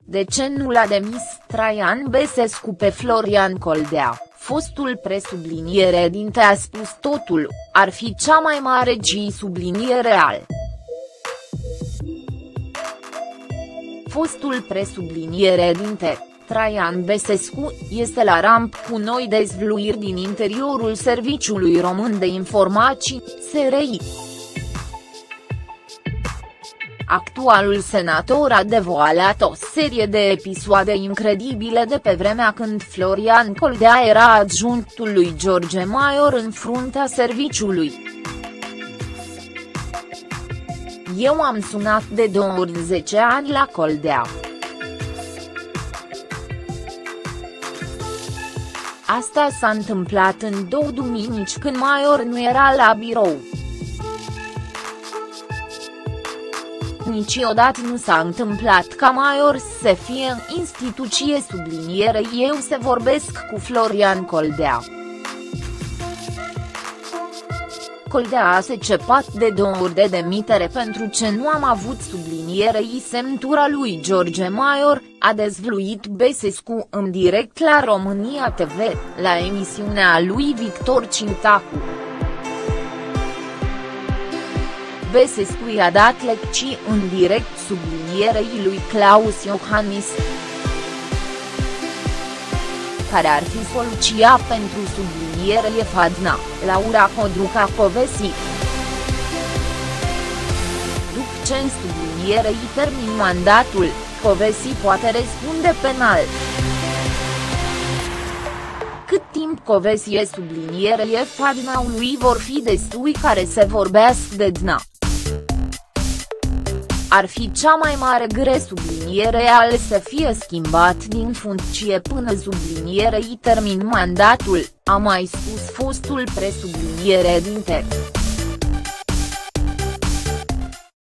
De ce nu l-a demis Traian Băsescu pe Florian Coldea? Fostul presubliniere dinte a spus totul, ar fi cea mai mare subliniere al. Fostul presubliniere dinte, Traian Băsescu, este la ramp cu noi dezvăluiri din interiorul Serviciului Român de Informații, SRI. Actualul senator a devoalat o serie de episoade incredibile de pe vremea când Florian Coldea era adjunctul lui George Maior în fruntea serviciului. Eu am sunat de 2 ori în 10 ani la Coldea. Asta s-a întâmplat în 2 duminici când Maior nu era la birou. Niciodată nu s-a întâmplat ca Maior să fie în instituție subliniere eu să vorbesc cu Florian Coldea. Coldea a secepat de 2 ori de demitere pentru ce nu am avut sublinierei semnătura lui George Maior, a dezvăluit Băsescu în direct la România TV, la emisiunea lui Victor Cintacu. Băsescu i-a dat lecții în direct sublinierei lui Claus Iohannis, care ar fi soluția pentru sublinierea Fadna, Laura Codruca-Kövesi. După ce în sublinierei termin mandatul, Kövesi poate răspunde penal. Cât timp Kövesi e sublinierei Fadnaului vor fi destui care să vorbească de DNA. Ar fi cea mai mare subliniere al să fie schimbat din funcție până sublinierei termin mandatul, a mai spus fostul presubliniere dinte.